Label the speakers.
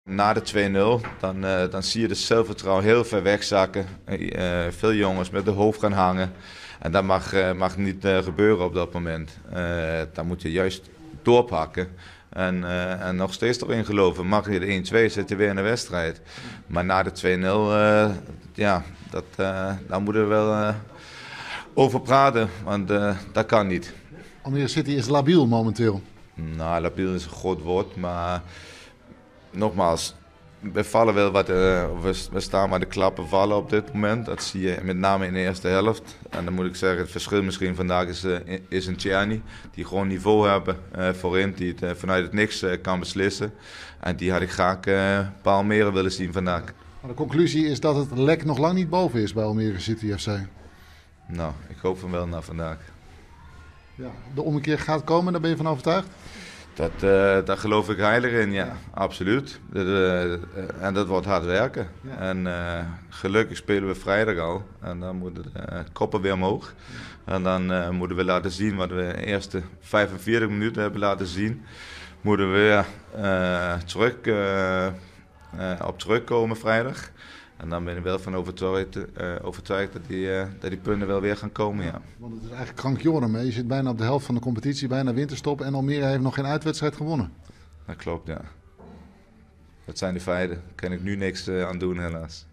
Speaker 1: Na de 2-0, dan zie je de zelfvertrouwen heel ver wegzakken. Veel jongens met de hoofd gaan hangen. En dat mag niet gebeuren op dat moment. Dan moet je juist doorpakken. En nog steeds erin geloven. Mag je de 1-2, zit je weer in de wedstrijd. Maar na de 2-0, daar moeten we wel over praten. Want dat kan niet.
Speaker 2: Almere City is labiel momenteel.
Speaker 1: Nou, labiel is een groot woord, maar nogmaals, we vallen wel wat. We staan maar de klappen vallen op dit moment. Dat zie je met name in de eerste helft. En dan moet ik zeggen, het verschil misschien vandaag is een Tjerni. Die gewoon niveau hebben voorin, die het vanuit het niks kan beslissen. En die had ik graag bij Almere willen zien vandaag.
Speaker 2: Maar de conclusie is dat het lek nog lang niet boven is bij Almere City FC.
Speaker 1: Nou, ik hoop van wel naar vandaag.
Speaker 2: Ja, de ommekeer gaat komen, daar ben je van overtuigd?
Speaker 1: Daar geloof ik heilig in, ja, absoluut. En dat wordt hard werken. Ja. En gelukkig spelen we vrijdag al. En dan moeten de koppen weer omhoog. Ja. En dan moeten we laten zien wat we de eerste 45 minuten hebben laten zien. Moeten we weer terugkomen vrijdag. En dan ben ik wel van overtuigd dat die punten wel weer gaan komen, ja.
Speaker 2: Want het is eigenlijk krankjoren mee. Je zit bijna op de helft van de competitie, bijna winterstop. En Almere heeft nog geen uitwedstrijd gewonnen.
Speaker 1: Dat klopt, ja. Dat zijn de feiten. Daar kan ik nu niks aan doen, helaas.